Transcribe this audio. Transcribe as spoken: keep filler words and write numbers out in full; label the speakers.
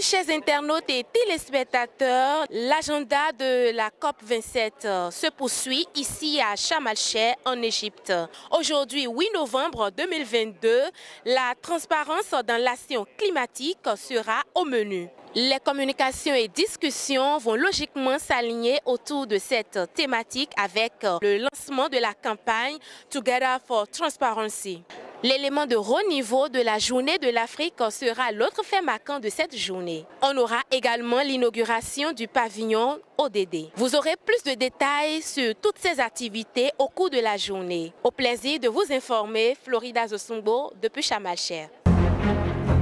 Speaker 1: chers internautes et téléspectateurs, l'agenda de la COP vingt-sept se poursuit ici à Sharm el-Sheikh en Égypte. Aujourd'hui, huit novembre deux mille vingt-deux, la transparence dans l'action climatique sera au menu. Les communications et discussions vont logiquement s'aligner autour de cette thématique avec le lancement de la campagne Together for Transparency. L'élément de haut niveau de la journée de l'Afrique sera l'autre fait marquant de cette journée. On aura également l'inauguration du pavillon O D D. Vous aurez plus de détails sur toutes ces activités au cours de la journée. Au plaisir de vous informer, Florida Zosumbo depuis Sharm el-Sheikh.